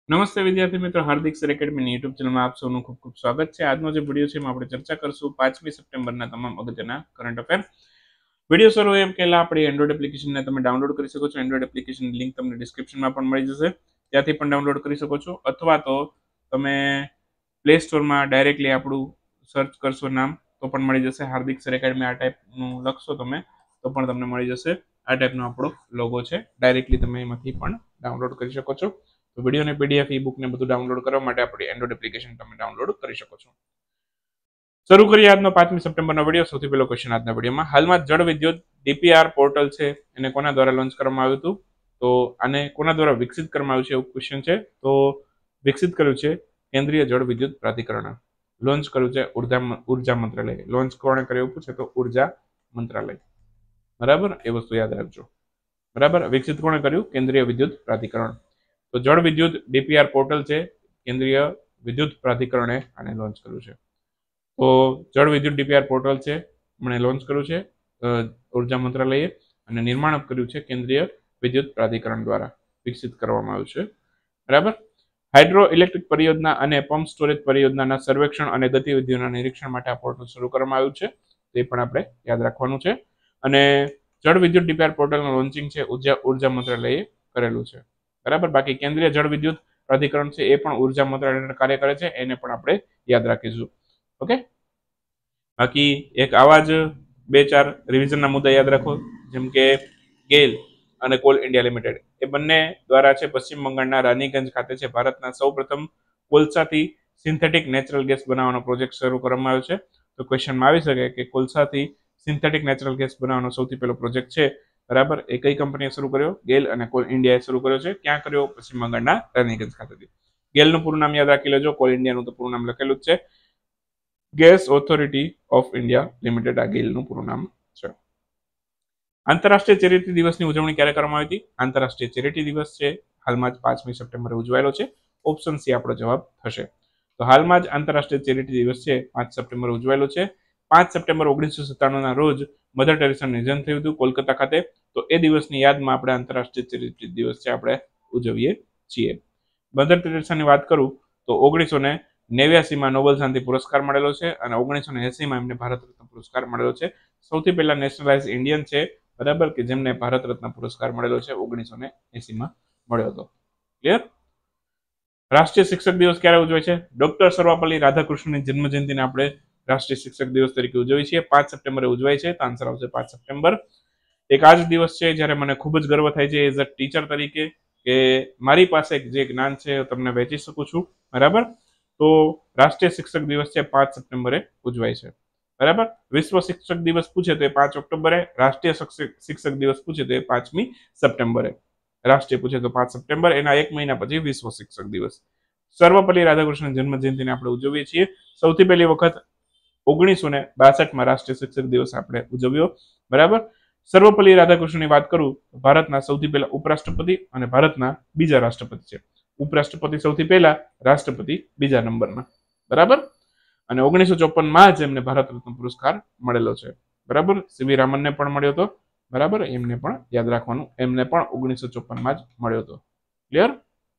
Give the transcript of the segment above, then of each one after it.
નમસ્તે વિદ્યાર્થી મિત્રો, હાર્દિક સર એકેડમીની યુટ્યુબ ચેનલમાં આપ સૌનું ખૂબ ખૂબ સ્વાગત છે. આજનો જે વિડીયો છે એમાં આપણે ચર્ચા કરશું 5મી સપ્ટેમ્બરના તમામ અગત્યના કરંટ અફેર. વિડીયો શરૂ એમ પહેલા આપણી એન્ડ્રોઇડ એપ્લિકેશનને તમે ડાઉનલોડ કરી શકો છો. એન્ડ્રોઇડ એપ્લિકેશનની લિંક તમને ડિસ્ક્રિપ્શનમાં પણ મળી જશે, ત્યાંથી પણ ડાઉનલોડ કરી શકો છો. અથવા તો તમે પ્લે સ્ટોરમાં ડાયરેક્ટલી આપણું સર્ચ કરશો નામ તો પણ મળી જશે. હાર્દિક સર એકેડમી આ ટાઈપનું લખશો તમે તો પણ તમને મળી જશે. આ ટાઈપનો આપણો લોગો છે. ડાયરેક્ટલી તમે એમાંથી પણ ડાઉનલોડ કરી શકો છો. તો વિડીયો ને પીડીએફ ઈ બુક ને બધું ડાઉનલોડ કરવા માટે આપણી એન્ડ્રોઇડ એપ્લિકેશન તમે ડાઉનલોડ કરી શકો છો. શરૂ કરીએ આજનો 5મી સપ્ટેમ્બરનો વિડીયો. સૌથી પહેલો ક્વેશ્ચન આજના વિડીયોમાં, હાલમાં જળ વિદ્યુત ડીપીઆર પોર્ટલ છે એને કોના દ્વારા લોન્ચ કરવામાં આવ્યું હતું? તો આને કોના દ્વારા વિકસિત કરવામાં આવ્યું છે એવું ક્વેશ્ચન છે. તો વિકસિત કર્યું છે કેન્દ્રીય જળ વિદ્યુત પ્રાધિકરણ. લોન્ચ કર્યું છે ઉર્જા મંત્રાલય. લોન્ચ કોણે કર્યું પૂછે તો ઉર્જા મંત્રાલય. બરાબર, એ વસ્તુ યાદ રાખજો. બરાબર, વિકસિત કોણે કર્યું? કેન્દ્રીય વિદ્યુત પ્રાધિકરણ. તો જળ વિદ્યુત ડીપીઆર પોર્ટલ છે, કેન્દ્રીય વિદ્યુત પ્રાધિકરણે આને લોન્ચ કર્યું છે. તો જળ વિદ્યુત ડીપીઆર પોર્ટલ છે મને લોન્ચ કર્યું છે ઉર્જા મંત્રાલયે, અને નિર્માણ કર્યું છે કેન્દ્રીય વિદ્યુત પ્રાધિકરણ દ્વારા વિકસિત કરવામાં આવ્યું છે. બરાબર. હાઇડ્રો ઇલેક્ટ્રિક પરિયોજના અને પંપ સ્ટોરેજ પરિયોજનાના સર્વેક્ષણ અને ગતિવિધિઓના નિરીક્ષણ માટે આ પોર્ટલ શરૂ કરવામાં આવ્યું છે. તે પણ આપણે યાદ રાખવાનું છે. અને જળ વિદ્યુત ડીપીઆર પોર્ટલનું લોન્ચિંગ છે ઉર્જા મંત્રાલયે કરેલું છે. બરાબર. બાકી કેન્દ્રીય જળ વિદ્યુત પ્રાધિકરણ છે એ પણ ઉર્જા મંત્રાલયના કાર્ય કરે છે, એને પણ આપણે યાદ રાખીશું. ઓકે. બાકી એક આવા જ 2-4 રિવિઝનના મુદ્દા યાદ રાખો, જેમ કે ગેલ અને કોલ ઇન્ડિયા લિમિટેડ એ બંને દ્વારા છે પશ્ચિમ બંગાળના રાનીગંજ ખાતે છે ભારતના સૌપ્રથમ કોલસાથી સિન્થેટિક નેચરલ ગેસ બનાવવાનો પ્રોજેક્ટ શરૂ કરવામાં આવ્યો છે. તો ક્વેશ્ચનમાં આવી શકે કે કોલસાથી સિન્થેટિક નેચરલ ગેસ બનાવવાનો સૌથી પહેલો પ્રોજેક્ટ છે, બરાબર, એ કઈ કંપનીએ શરૂ કર્યો? ગેલ અને કોલ ઇન્ડિયાએ શરૂ કર્યો છે. ક્યાં કર્યો? પશ્ચિમ બંગાળના રાનીગંજ ખાતેથી. ગેલનું પૂરું નામ યાદ રાખી લેજો, કોલ ઇન્ડિયાનું તો પૂરું નામ લખેલું જ છે, gas authority of India limited. આ ગેલનું પૂરું નામ છે. આંતરરાષ્ટ્રીય ચેરિટી દિવસની ઉજવણી ક્યારે કરવામાં આવી હતી? આંતરરાષ્ટ્રીય ચેરિટી દિવસ છે હાલમાં જ 5મી સપ્ટેમ્બરે ઉજવાયેલો છે. ઓપ્શન સી આપણો જવાબ થશે. તો હાલમાં જ આંતરરાષ્ટ્રીય ચેરિટી દિવસ છે 5 સપ્ટેમ્બર ઉજવાયેલો છે. 5 સપ્ટેમ્બર 1997ના રોજ મધર ટેરેસાનું નિધન થયું હતું કોલકાતા ખાતે. તો એ દિવસની યાદમાં આપણે આંતરરાષ્ટ્રીય ચેરિટી દિવસ છે આપણે ઉજવીએ છીએ. મધર ટેરેસાની વાત કરું તો 1989માં નોબેલ શાંતિ પુરસ્કાર મળેલો છે, અને 1980માં એમને ભારત રત્ન પુરસ્કાર મળેલો છે. સૌથી પહેલા નેશનલાઇઝ ઇન્ડિયન છે, બરાબર, કે જેમને ભારત રત્ન પુરસ્કાર મળેલો છે 1980માં મળ્યો હતો. ક્લિયર? રાષ્ટ્રીય શિક્ષક દિવસ ક્યારે ઉજવાય છે? ડોક્ટર સર્વપલ્લી રાધાકૃષ્ણની જન્મજયંતિને આપણે રાષ્ટ્રીય શિક્ષક દિવસ તરીકે ઉજવીએ છીએ. 5 સપ્ટેમ્બરે ઉજવાય છે. તો આન્સર આવશે 5 સપ્ટેમ્બર. એક આ જ દિવસ છે જ્યારે મને ખૂબ જ ગર્વ થાય છે એઝ અ ટીચર તરીકે કે મારી પાસે જે જ્ઞાન છે તમને વહેંચી શકું છું. બરાબર. તો રાષ્ટ્રીય શિક્ષક દિવસ છે 5 સપ્ટેમ્બરે ઉજવાય છે. બરાબર. વિશ્વ શિક્ષક દિવસ પૂછે તો એ 5 ઓક્ટોબરે, રાષ્ટ્રીય શિક્ષક દિવસ પૂછે તો એ 5મી સપ્ટેમ્બરે. રાષ્ટ્રીય પૂછે તો 5 સપ્ટેમ્બર, એના એક મહિના પછી વિશ્વ શિક્ષક દિવસ. સર્વપલ્લી રાધાકૃષ્ણ જન્મ જયંતિને આપણે ઉજવીએ છીએ. સૌથી પહેલી વખત 1962માં રાષ્ટ્રીય શિક્ષક દિવસ આપણે ઉજવ્યો. બરાબર. સર્વપલ્લી રાધાકૃષ્ણની વાત કરું તો ભારતના સૌથી પહેલા ઉપરાષ્ટ્રપતિ અને ભારતના બીજા રાષ્ટ્રપતિ છે. ઉપરાષ્ટ્રપતિ સૌથી પહેલા, રાષ્ટ્રપતિ બીજા નંબરના. બરાબર. અને 1954માં જ એમને ભારત રત્ન પુરસ્કાર મળેલો છે. બરાબર. સીવી રામનને પણ મળ્યો હતો. બરાબર, એમને પણ યાદ રાખવાનું, એમને પણ 1954માં જ મળ્યો હતો. Clear?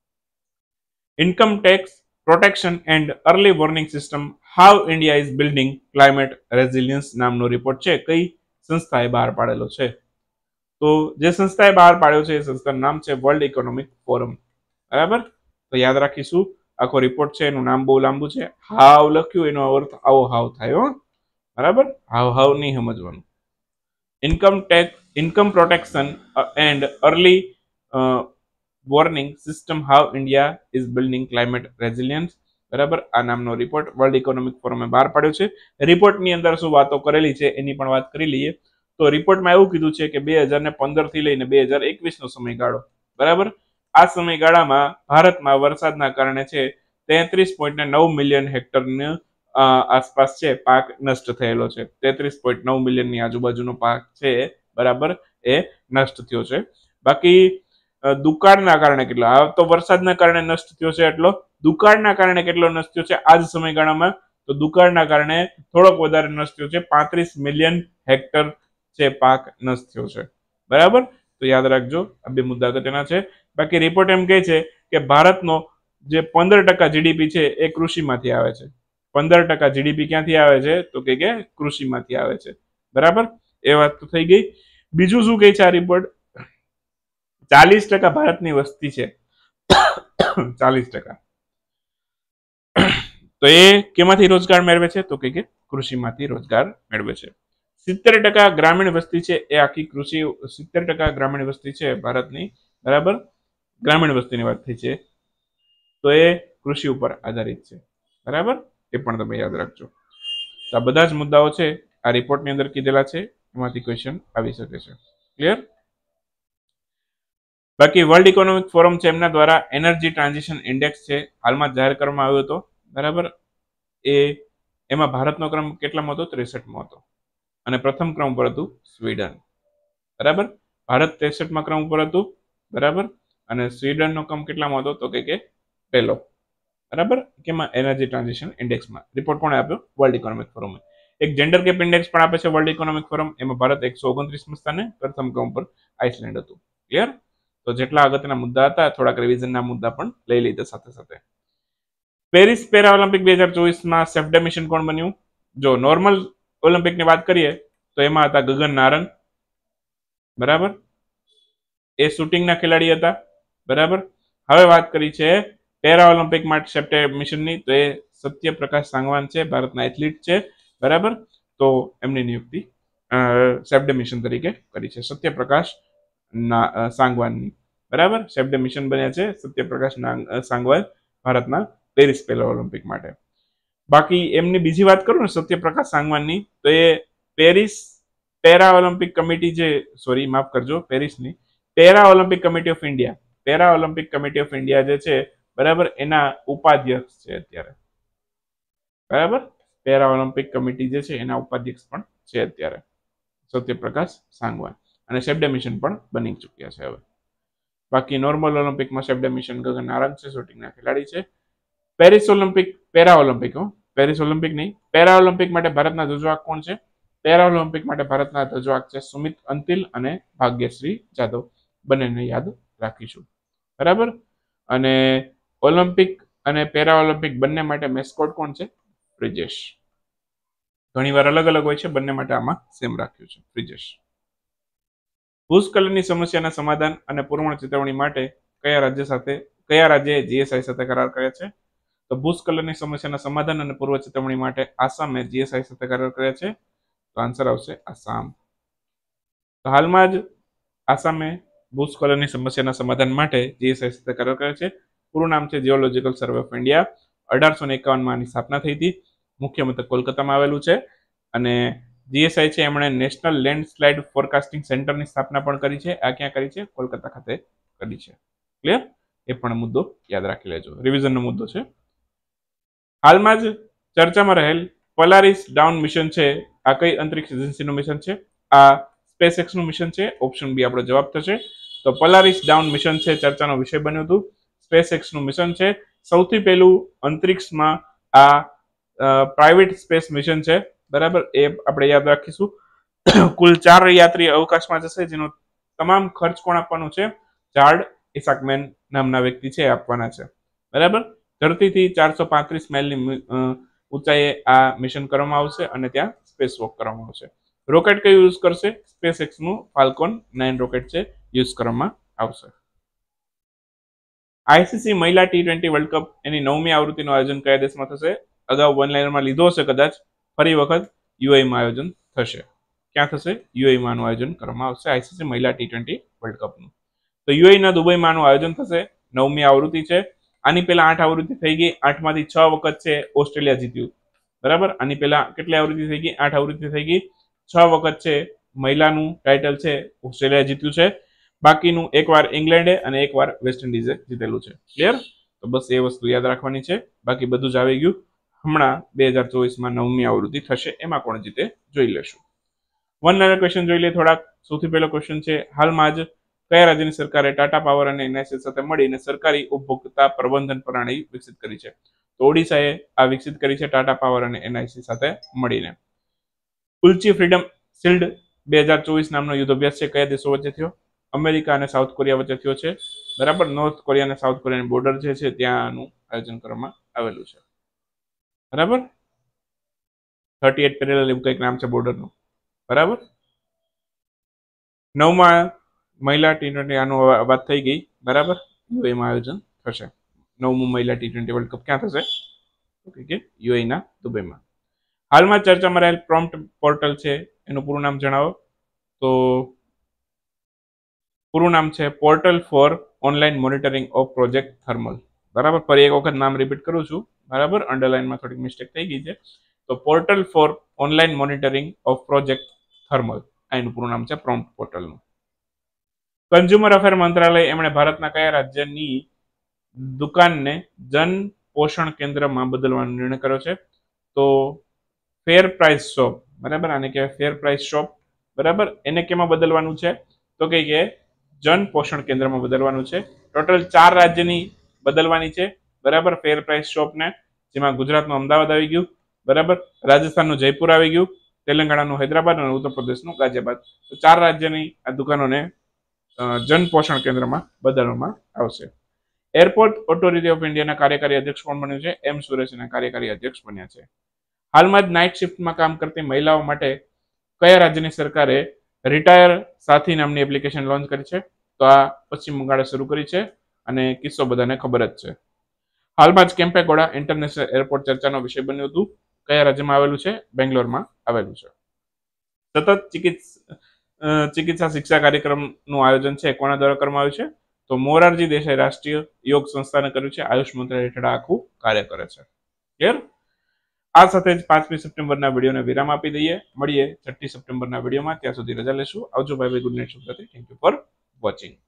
Income tax protection and early warning system how India is building climate resilience નામનો રિપોર્ટ છે કઈ સંસ્થાએ બહાર પાડેલો છે? તો જે સંસ્થાએ બહાર પાડ્યો છે એ સંસ્થાનું નામ છે વર્લ્ડ ઇકોનોમિક ફોરમ. બરાબર. તો યાદ રાખીશું, આખો રિપોર્ટ છે એનું નામ બહુ લાંબુ છે. હાવ લખ્યું એનો અર્થ આવો હાવ થાય. બરાબર. હાવ હાવ નહીં સમજવાનું. Income protection and early warning system how India is building climate resilience. બરાબર. આ નામનો રિપોર્ટ વર્લ્ડ ઇકોનોમિક ફોરમે બહાર પાડ્યો છે. રિપોર્ટની અંદર શું વાતો કરેલી છે એની પણ વાત કરી લઈએ. તો રિપોર્ટમાં એવું કીધું છે કે 2015 થી લઈને 2021નો સમયગાળો, બરાબર, આ સમયગાળામાં ભારતમાં વરસાદના કારણે છે 33.9 મિલિયન હેક્ટરનો આસપાસ છે પાક નષ્ટ થયેલો છે. 33.9 મિલિયનની આજુબાજુનો પાક છે, બરાબર, એ નષ્ટ થયો છે. બાકી દુકાળના કારણે કેટલો, આ તો વરસાદના કારણે નષ્ટ થયો છે એટલો, દુકાળના કારણે કેટલો નષ્ટ થયો છે આ જ સમયગાળામાં? તો દુકાળના કારણે થોડોક વધારે નષ્ટ થયો છે. 35 મિલિયન હેક્ટર છે પાક નષ્ટ થયો છે. બરાબર. તો યાદ રાખજો, આ બે મુદ્દા અગત્યના છે. બાકી રિપોર્ટ એમ કહે છે કે જે 15% જીડીપી છે એ કૃષિમાંથી આવે છે. 15% જીડીપી ક્યાંથી આવે છે તો કે કૃષિમાંથી આવે છે. બરાબર, એ વાત તો થઈ ગઈ. બીજું શું કહે છે આ રિપોર્ટ? 40% ભારતની વસ્તી છે. 40%. તો એ કેમાંથી રોજગાર મેળવે છે તો કે કૃષિમાંથી રોજગાર મેળવે છે. 70% ગ્રામીણ વસ્તી છે એ આખી કૃષિ, 70% ગ્રામીણ વસ્તી છે ભારતની, બરાબર, ગ્રામીણ વસ્તીની વાત થઈ છે, તો એ કૃષિ ઉપર આધારિત છે. બરાબર, એ પણ તમે યાદ રાખજો. તો આ બધા જ મુદ્દાઓ છે આ રિપોર્ટની અંદર કીધેલા છે, એમાંથી ક્વેશ્ચન આવી શકે છે. ક્લિયર? બાકી વર્લ્ડ ઇકોનોમિક ફોરમ છે એમના દ્વારા એનર્જી ટ્રાન્ઝિશન ઇન્ડેક્સ છે હાલમાં જાહેર કરવામાં આવ્યો હતો. બરાબર, એમાં ભારતનો ક્રમ કેટલામાં હતો? 63માં હતો, અને પ્રથમ ક્રમ પર હતું સ્વીડન. બરાબર, ભારત 63માં ક્રમ ઉપર હતું. બરાબર, અને સ્વીડનનો ક્રમ કેટલામાં હતો તો કે પહેલો. બરાબર, કેમાં? Energy transition ઇન્ડેક્સમાં. રિપોર્ટ કોણે આપ્યો? વર્લ્ડ ઇકોનોમિક ફોરમે. એક જેન્ડર ગેપ ઇન્ડેક્સ પણ આપે છે વર્લ્ડ ઇકોનોમિક ફોરમ, એમાં ભારત 129માં સ્થાને, પ્રથમ ક્રમ પર આઇસલેન્ડ હતું. ક્લિયર? તો જેટલા અગત્યના મુદ્દા હતા, થોડાક રિવિઝનના મુદ્દા પણ લઈ લીધા સાથે સાથે. પેરિસ પેરા ઓલિમ્પિક 2024માં સેફ ડે મિશન કોણ બન્યું? જો નોર્મલ ઓલિમ્પિકની વાત કરીએ તો એમાં હતા ગગન નારંગ. બરાબર, એ શૂટિંગના ખેલાડી હતા. બરાબર, હવે વાત કરી છે પેરા ઓલિમ્પિક માટે સેફ ડે મિશનની, તો એ સત્યપ્રકાશ સાંગવાન છે, ભારતના એથ્લીટ છે. બરાબર, તો એમની નિયુક્તિ સેફ ડે મિશન તરીકે કરી છે સત્યપ્રકાશ સાંગવાનની. બરાબર, સેફ ડે મિશન બન્યા છે સત્યપ્રકાશ સાંગવાન ભારતના પેરિસ પેરા ઓલિમ્પિક માટે. બાકી એમની બીજી વાત કરું ને સત્યપ્રકાશ સાંગવાનની, તો એ પેરિસ પેરા ઓલિમ્પિક કમિટી જે, સોરી માફ કરજો, પેરિસની para Olympic committee of India, para Olympic committee of India જે છે, બરાબર, એના ઉપાધ્યક્ષ છે અત્યારે. બરાબર, પેરા ઓલિમ્પિક કમિટી જે છે એના ઉપાધ્યક્ષ પણ છે અત્યારે સત્યપ્રકાશ સાંગવાન, અને સેફ ડે મિશન પણ બની ચૂક્યા છે હવે. બાકી નોર્મલ ઓલિમ્પિકમાં chef de mission Gagan Narang છે, શૂટિંગના ખેલાડી છે. Paris Olympic, para Olympic, Paris Olympic નહીં, પેરા ઓલિમ્પિક માટે ભારતના ધ્વજવાહક કોણ છે? પેરા ઓલિમ્પિક માટે ભારતના ધ્વજવાહક છે સુમિત અંતિલ અને ભાગ્યશ્રી જાદવ. બંનેને યાદ રાખીશું. બરાબર, અને ઓલિમ્પિક અને પેરા ઓલિમ્પિક બંને માટે મેસ્કોટ કોણ છે? બ્રિજેશ. ઘણીવાર અલગ અલગ હોય છે, બંને માટે આમાં સેમ રાખ્યું છે, બ્રિજેશ. ભૂસ્ખલનની સમસ્યાના સમાધાન અને પૂર્ણ ચેતવણી માટે કયા રાજ્યએ જીએસઆઈ સાથે કરાર કર્યા છે? તો ભૂસ્ખલનની સમસ્યાના સમાધાન અને પૂર્વ ચેતવણી માટે આસામે જીએસઆઈ સાથે કરાર કર્યા છે. તો આન્સર આવશે આસામ. તો હાલમાં જ આસામે ભૂસ્ખલનની સમસ્યાના સમાધાન માટે જીએસઆઈ સાથે કરાર કર્યા છે. પૂરું નામ છે જીઓલોજીકલ સર્વે ઓફ ઇન્ડિયા. 1851માં આની સ્થાપના થઈ હતી. મુખ્ય મથક કોલકાતામાં આવેલું છે. અને જીએસઆઈ છે એમણે નેશનલ લેન્ડસ્લાઇડ ફોરકાસ્ટિંગ સેન્ટરની સ્થાપના પણ કરી છે. આ ક્યાં કરી છે? કોલકાતા ખાતે કરી છે. ક્લિયર? એ પણ મુદ્દો યાદ રાખી લેજો, રિવિઝનનો મુદ્દો છે. હાલમાં જ ચર્ચામાં રહેલ પોલારિસ ડાઉન મિશન છે, આ કઈ અંતરિક્ષ એજન્સીનું મિશન છે? આ સ્પેસએક્સનું મિશન છે. ઓપ્શન બી આપણો જવાબ થશે. તો પોલારિસ ડાઉન મિશન છે, ચર્ચાનો વિષય બન્યું હતું. સ્પેસએક્સનું મિશન છે. સૌથી પહેલું અંતરિક્ષમાં આ પ્રાઇવેટ સ્પેસ મિશન છે. બરાબર, એ આપણે યાદ રાખીશું. કુલ 4 યાત્રી અવકાશમાં જશે, જેનો તમામ ખર્ચ કોણ આપવાનું છે? ચાર્લ્સ ઇસાકમેન નામના વ્યક્તિ છે આપવાના છે. બરાબર, ધરતીથી 435 માઇલની ઊંચાઈએ આ મિશન કરવામાં આવશે અને ત્યાં સ્પેસ વોક કરવામાં આવશે. રોકેટ કયું યુઝ કરશે? સ્પેસએક્સનું ફાલ્કોન 9 રોકેટ છે યુઝ કરવામાં આવશે. આઈસીસી મહિલા T20 વર્લ્ડ કપ એની 9મી આવૃત્તિનું આયોજન કયા દેશમાં થશે? અગાઉ વનલાઇનરમાં લીધો હશે કદાચ, ફરી વખત યુએઈમાં આયોજન થશે. ક્યાં થશે? યુએઈમાં આનું આયોજન કરવામાં આવશે આઈસીસી મહિલા T20 વર્લ્ડ કપનું. તો યુએઈના દુબઈમાં આનું આયોજન થશે. 9મી આવૃત્તિ છે. આની પહેલા 8 આવૃત્તિ થઈ ગઈ. 8માંથી 6 વખત છે ઓસ્ટ્રેલિયા જીત્યું. બરાબર, આની પહેલા કેટલી આવૃત્તિ થઈ ગઈ? 8 આવૃત્તિ થઈ ગઈ. 6 વખત છે મહિલાનું ટાઇટલ છે ઓસ્ટ્રેલિયા જીત્યું છે. બાકીનું એકવાર ઇંગ્લેન્ડે અને એકવાર વેસ્ટ ઇન્ડિઝે જીતેલું છે. ક્લિયર? તો બસ એ વસ્તુ યાદ રાખવાની છે. બાકી બધું જ આવી ગયું. હમણાં 2024માં 9મી આવૃત્તિ થશે, એમાં કોણ જીતે જોઈ લેશું. વન લાઇનર ક્વેશ્ચન જોઈ લે થોડાક. સૌથી પહેલો ક્વેશ્ચન છે, હાલમાં જ કયા રાજ્યની સરકારે ટાટા પાવર અને એનઆઈસી સાથે મળીને સરકારી ઉપભોક્તા પ્રબંધન પ્રણાલી વિકસિત કરી છે? તો ઓડિશાએ આ વિકસિત કરી છે ટાટા પાવર અને એનઆઈસી સાથે મળીને. ઉલ્ચી ફ્રીડમ શિલ્ડ 2024 નામનો યુદ્ધ અભ્યાસ છે કયા દેશો વચ્ચે થયો? અમેરિકા અને સાઉથ કોરિયા વચ્ચે થયો છે. બરાબર, નોર્થ કોરિયા અને સાઉથ કોરિયાની બોર્ડર જે છે ત્યાંનું આયોજન કરવામાં આવેલું છે. બરાબર. 38 પેરેલલ એવું કંઈક નામ છે બોર્ડરનું. બરાબર. 9માં મહિલા T20 આનું વાત થઈ ગઈ. બરાબર. યુએમાં આયોજન થશે. 9મું મહિલા T20 વર્લ્ડ કપ ક્યાં થશે? કે યુએના દુબઈમાં. હાલમાં ચર્ચામાં રહેલ પ્રોમ્પ્ટ પોર્ટલ છે એનું પૂરું નામ જણાવો. તો પૂરું નામ છે portal for online monitoring of project thermal. બરાબર. ફરી એક વખત નામ રિપીટ કરું છું. બરાબર. અંડરલાઇનમાં થોડીક મિસ્ટેક થઈ ગઈ છે. તો portal for online monitoring of project thermal, એનું પૂરું નામ છે પ્રોમ્પ્ટ પોર્ટલનું. કન્ઝ્યુમર અફેર મંત્રાલય એમણે ભારતના કયા રાજ્યની દુકાનને જન પોષણ કેન્દ્રમાં બદલવાનો નિર્ણય કર્યો છે? તો ફેર પ્રાઇસ શોપ. બરાબર. આને કહેવાય ફેર પ્રાઇસ શોપ. બરાબર. એને કેમાં બદલવાનું છે? તો કે જન પોષણ કેન્દ્રમાં બદલવાનું છે. ટોટલ 4 રાજ્યની બદલવાની છે. બરાબર. ફેર પ્રાઇસ શોપને, જેમાં ગુજરાતનું અમદાવાદ આવી ગયું. બરાબર. રાજસ્થાનનું જયપુર આવી ગયું. તેલંગાણાનું હૈદરાબાદ અને ઉત્તર પ્રદેશનું ગાઝિયાબાદ. તો 4 રાજ્યની આ દુકાનોને જન પોષણ કેન્દ્રમાં બદલવામાં આવશે. એરપોર્ટ ઓથોરિટી ઓફ ઇન્ડિયાના કાર્યકારી અધ્યક્ષ કોણ બન્યું છે? એમ સુરેશના કાર્યકારી અધ્યક્ષ બન્યા છે. હાલમાં જ નાઇટ શિફ્ટમાં કામ કરતી મહિલાઓ માટે કયા રાજ્યની સરકારે રિટાયર સાથી નામની એપ્લિકેશન લોન્ચ કરી છે? તો આ પશ્ચિમ બંગાળે શરૂ કરી છે અને કિસ્સો બધાને ખબર જ છે. હાલમાં જ કેમ્પેગોડા ઇન્ટરનેશનલ એરપોર્ટ ચર્ચાનો વિષય બન્યું હતું. કયા રાજ્યમાં આવેલું છે? બેંગ્લોરમાં આવેલું છે. સતત ચિકિત્સા શિક્ષા કાર્યક્રમનું આયોજન છે કોના દ્વારા કરવામાં આવ્યું છે? તો મોરારજી દેસાઈ રાષ્ટ્રીય યોગ સંસ્થાને કર્યું છે. આયુષ મંત્રાલય હેઠળ આખું કાર્ય કરે છે. ક્લિયર? આ સાથે જ 5મી સપ્ટેમ્બરના વિડીયોને વિરામ આપી દઈએ. મળીએ 6ઠી સપ્ટેમ્બરના વિડીયોમાં. ત્યાં સુધી રજા લેશું. આવજો. Bye bye. Good night. શુભ રાત્રી. Thank you for watching.